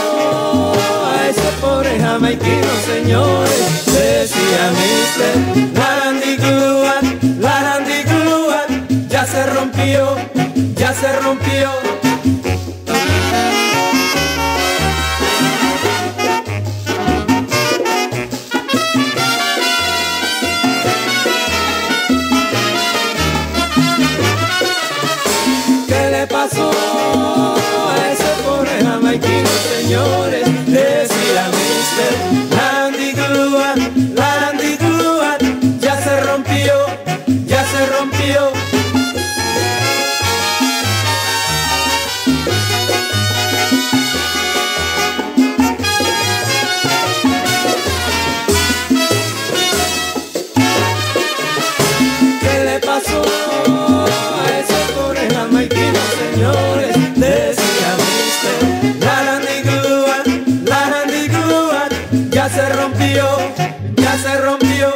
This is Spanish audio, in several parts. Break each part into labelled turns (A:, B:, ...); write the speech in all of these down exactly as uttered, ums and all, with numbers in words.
A: a ese pobre jamaiquino, señores? Decía mister Larandigluat, Larandigluat, ya se rompió, ya se rompió. ¿Qué le pasó a ese pobre jamaiquino, señores? Decía mister Larandigluat, Larandigluat, ya se rompió, ya se rompió. ¿Qué le pasó a ese pobre jamaiquino, señores? Decía mister Larandigluat, Larandigluat, ya se rompió, ya se rompió.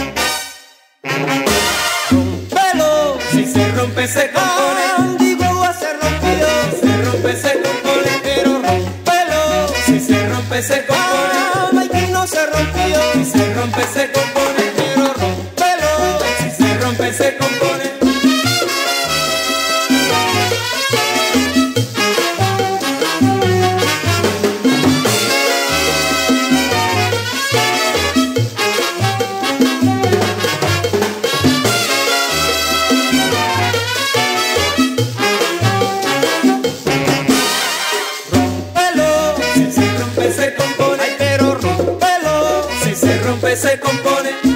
A: Rompelo, si se rompe se compone. Larandigluat se rompió, si se rompe se compone, pero rompelo, si se rompe se compone. Jamaiquino se rompió, si se rompe se compone, pero rompelo, si se rompe se compone. Se compone, ay, pero rompelo, si se rompe se compone.